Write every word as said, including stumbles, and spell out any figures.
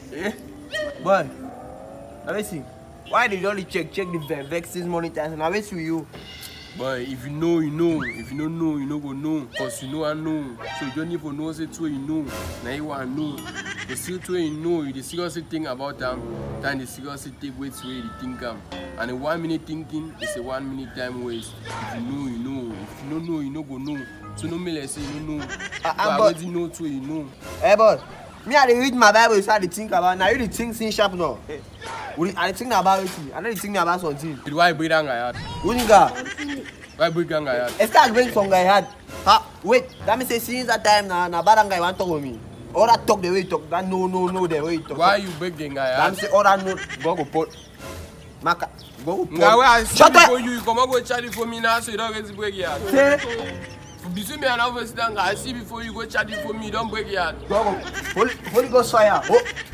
Eh? Boy, let me see. Why did you only check check the vexes monitor and I wait for you? But if you know, you know. If you don't know, you know go know. Cause you know I know. So you don't even know say two you know. Now you want to know. The still two you know. You the seriously think about them. Then the seriously take wait way the think them. And the one minute thinking is a one minute time waste. If you know, you know. If you don't know, you know go know. So no me let's say you don't know. Uh, but I already know two you know. Hey boy, me I read my Bible, you start to think about. Now you the think sin sharp now. Hey. I think about it. I don't think about something. Why break down guy? Uninga. Why break down guy? It's start break some guy had. Ha, wait. That means since that time now, na bad guy want to talk with me. Or that talk the way you talk. That no no no the way you talk. Why you break the guy? That means all that no go go pot. Maka go go pot. Now I see for you. You come and go chat it for me now, so you don't get to break your heart. Between me and other stand, I see before you go chat it for me. Don't break your heart. Go go. Holy Holy Ghost fire. Oh.